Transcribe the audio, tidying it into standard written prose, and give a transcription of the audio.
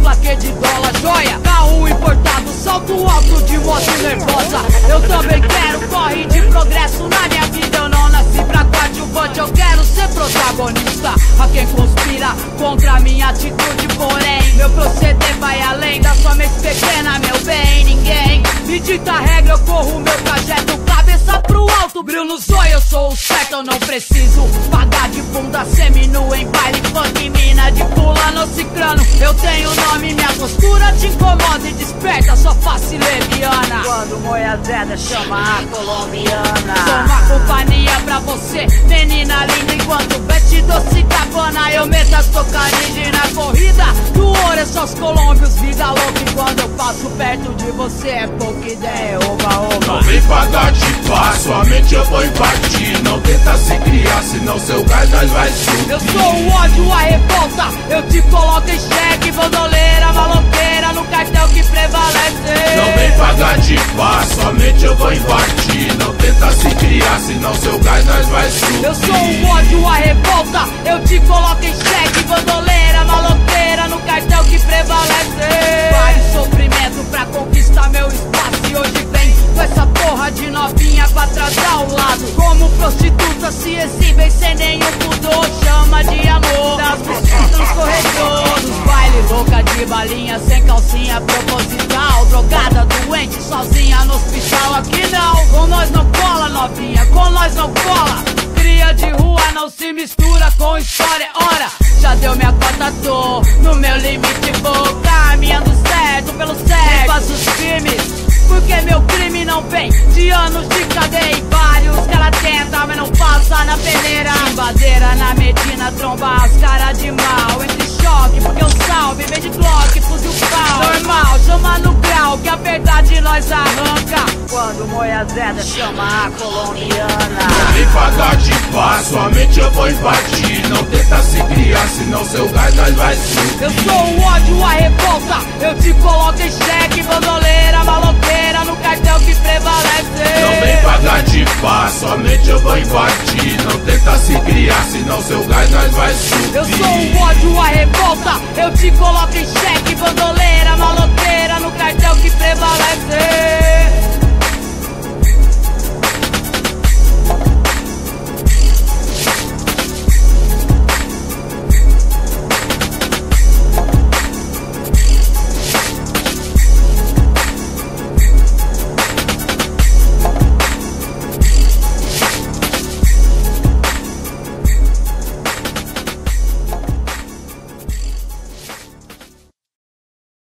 plaquê de dólar, joia, carro importado, salto alto de moto nervosa. Eu também quero corre de progresso na minha vida. Eu não nasci pra coadjuvante, eu quero ser protagonista. A quem conspira contra a minha atitude, porém meu proceder vai além da sua mente pequena, meu bem. Ninguém me dita a regra, eu corro meu trajeto, cabeça pro alto, brilho no zóio, eu sou o certo. Eu não preciso pagar de bunda semi-nu em baile funk, mina de fulano ou ciclano. Eu tenho nome, minha postura te incomoda e desperta sua face leviana. Quando Moiazeda chama a colombiana, sou uma companhia pra você, menina linda. Enquanto veste doce cabana, eu meto as cocaína na corrida do ouro, é só os colômbios, vida louca. E quando eu passo perto de você é pouca ideia, oba, oba. Não vem pagar de pá, sua mente eu vou invadir. Não tenta se criar, senão seu gás nós vai subir. Eu sou o ódio, a revolta, eu te coloco em xeque. Bandoleira, maloqueira, no cartel que prevalece. Não vem pagar de pá, sua mente eu vou invadir. Não tenta se criar, senão seu gás nós vai subir. Eu sou o ódio, a revolta, eu te coloco em xeque. Bandoleira, maloqueira, no cartel que prevalece. Vários sofrimentos pra conquistar meu espaço, e hoje vem com essa porra de novinha pra atrasar ao lado. Como prostituta se exibem sem nenhum pudor, chama de amor das visitas nos corredores, nos bailes, louca de balinha, sem calcinha proposital, drogada, doente, sozinha no hospital. Aqui não, com nós não cola novinha, com nós não cola. Cria de rua não se mistura com história. Ora, já deu minha cota, tô no meu limite, vou caminhando certo pelo certo. Faço os crimes porque meu crime não vem de anos de cadeia. E vários cara tenta, mas não passa na peneira. Embadeira na Medina, tromba as cara de mal. Entre choque, porque o salve vem de Glock, fuzil pau. Normal, chama no grau, que a verdade nós arranca. Quando Moiazeda chama a colombiana. Não vem pagar de pá, sua mente eu vou invadir. Não tenta se criar, senão seu gás nós vai subir. Eu sou o ódio, a revolta, eu te coloco em xeque. Bandoleira, maloqueira, no cartel que prevalece. Não vem pagar de pá, somente eu vou invadir. Não tenta se criar, senão seu gás nós vai subir. Eu sou o ódio, a revolta, eu te coloco em xeque.